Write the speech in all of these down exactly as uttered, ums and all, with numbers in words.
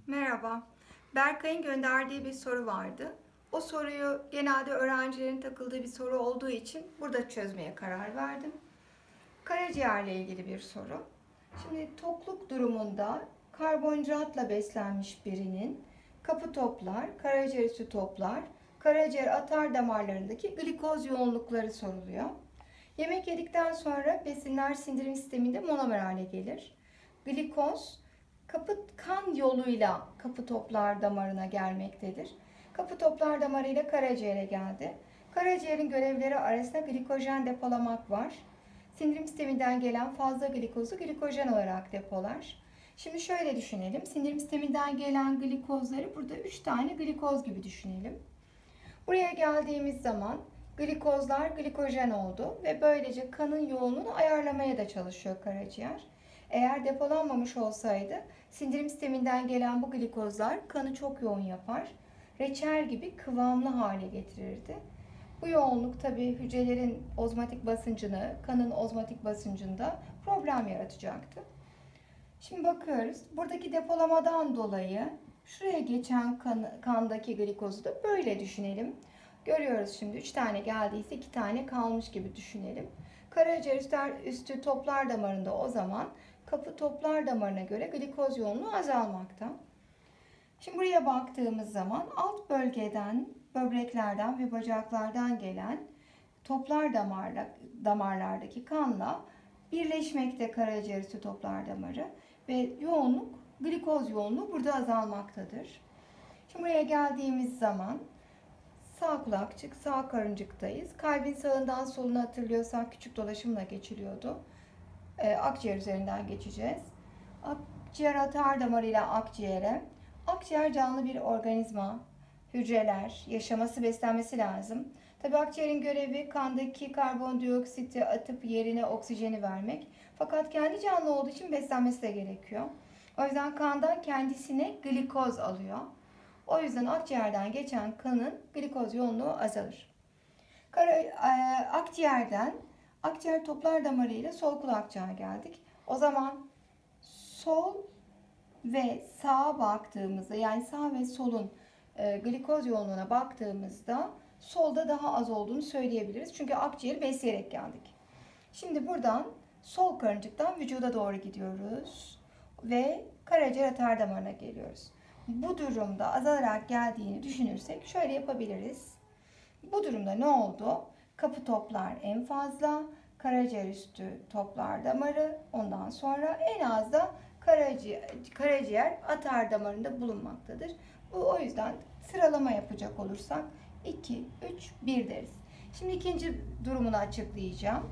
Merhaba. Berkay'ın gönderdiği bir soru vardı. O soruyu genelde öğrencilerin takıldığı bir soru olduğu için burada çözmeye karar verdim. Karaciğerle ilgili bir soru. Şimdi tokluk durumunda karbonhidratla beslenmiş birinin kapı toplar, karaciğer üstü toplar, karaciğer atar damarlarındaki glikoz yoğunlukları soruluyor. Yemek yedikten sonra besinler sindirim sisteminde monomer hale gelir. Glikoz kapı kan yoluyla kapı toplar damarına gelmektedir. Kapı toplar damarıyla karaciğere geldi. Karaciğerin görevleri arasında glikojen depolamak var. Sindirim sisteminden gelen fazla glikozu glikojen olarak depolar. Şimdi şöyle düşünelim. Sindirim sisteminden gelen glikozları burada üç tane glikoz gibi düşünelim. Buraya geldiğimiz zaman glikozlar glikojen oldu ve böylece kanın yoğunluğunu ayarlamaya da çalışıyor karaciğer. Eğer depolanmamış olsaydı sindirim sisteminden gelen bu glikozlar kanı çok yoğun yapar. Reçel gibi kıvamlı hale getirirdi. Bu yoğunluk tabii hücrelerin ozmotik basıncını, kanın ozmotik basıncında problem yaratacaktı. Şimdi bakıyoruz. Buradaki depolamadan dolayı şuraya geçen kan, kandaki glikozu da böyle düşünelim. Görüyoruz şimdi üç tane geldiyse iki tane kalmış gibi düşünelim. Karaciğer üstü toplar damarında o zaman kapı toplar damarına göre glikoz yoğunluğu azalmakta. Şimdi buraya baktığımız zaman alt bölgeden, böbreklerden ve bacaklardan gelen toplar damarla, damarlardaki kanla birleşmekte karaciğer üstü toplar damarı ve yoğunluk, glikoz yoğunluğu burada azalmaktadır. Şimdi buraya geldiğimiz zaman sağ kulakçık, sağ karıncıktayız. Kalbin sağından soluna hatırlıyorsak küçük dolaşımla geçiliyordu. Ee, akciğer üzerinden geçeceğiz. Akciğer atar damarıyla akciğere. Akciğer canlı bir organizma. Hücreler, yaşaması, beslenmesi lazım. Tabii akciğerin görevi kandaki karbondioksiti atıp yerine oksijeni vermek. Fakat kendi canlı olduğu için beslenmesi de gerekiyor. O yüzden kandan kendisine glikoz alıyor. O yüzden akciğerden geçen kanın glikoz yoğunluğu azalır. Kara, e, akciğerden akciğer toplar damarı ile sol kulakçığa geldik. O zaman sol ve sağa baktığımızda, yani sağ ve solun e, glikoz yoğunluğuna baktığımızda solda daha az olduğunu söyleyebiliriz. Çünkü akciğeri besleyerek geldik. Şimdi buradan sol karıncıktan vücuda doğru gidiyoruz ve karaciğer atar damarına geliyoruz. Bu durumda azalarak geldiğini düşünürsek şöyle yapabiliriz. Bu durumda ne oldu? Kapı toplar en fazla, karaciğer üstü toplar damarı, ondan sonra en az da karaciğer, karaciğer atar damarında bulunmaktadır. Bu o yüzden sıralama yapacak olursak iki, üç, bir deriz. Şimdi ikinci durumunu açıklayacağım.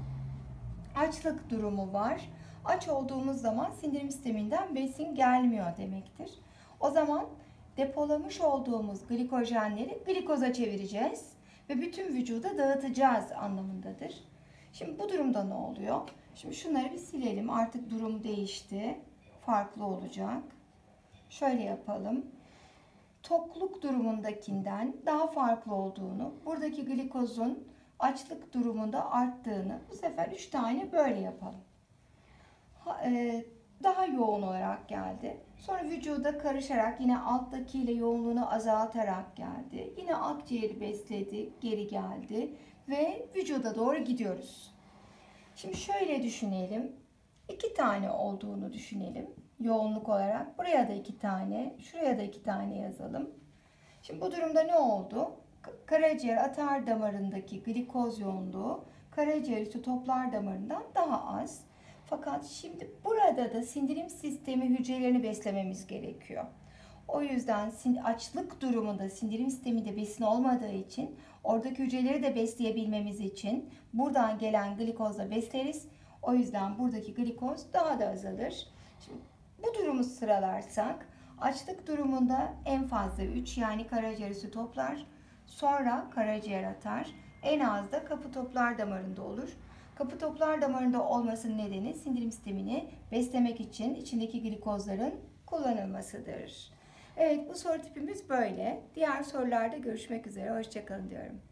Açlık durumu var. Aç olduğumuz zaman sindirim sisteminden besin gelmiyor demektir. O zaman depolamış olduğumuz glikojenleri glikoza çevireceğiz ve bütün vücuda dağıtacağız anlamındadır. Şimdi bu durumda ne oluyor? Şimdi şunları bir silelim. Artık durum değişti. Farklı olacak. Şöyle yapalım. Tokluk durumundakinden daha farklı olduğunu, buradaki glikozun açlık durumunda arttığını bu sefer üç tane böyle yapalım. Ha, e, daha yoğun olarak geldi. Sonra vücuda karışarak yine alttakiyle yoğunluğunu azaltarak geldi. Yine akciğeri besledi, geri geldi ve vücuda doğru gidiyoruz. Şimdi şöyle düşünelim. İki tane olduğunu düşünelim yoğunluk olarak. Buraya da iki tane, şuraya da iki tane yazalım. Şimdi bu durumda ne oldu? Karaciğer atar damarındaki glikoz yoğunluğu karaciğer üstü toplar damarından daha az. Fakat şimdi burada da sindirim sistemi hücrelerini beslememiz gerekiyor. O yüzden açlık durumunda sindirim sisteminde besin olmadığı için oradaki hücreleri de besleyebilmemiz için buradan gelen glikozla besleriz. O yüzden buradaki glikoz daha da azalır. Şimdi bu durumu sıralarsak açlık durumunda en fazla üç, yani karaciğer üstü toplar, sonra karaciğer atar, en az da kapı toplar damarında olur. Kapı toplar damarında olmasının nedeni sindirim sistemini beslemek için içindeki glikozların kullanılmasıdır. Evet, bu soru tipimiz böyle. Diğer sorularda görüşmek üzere. Hoşça kalın diyorum.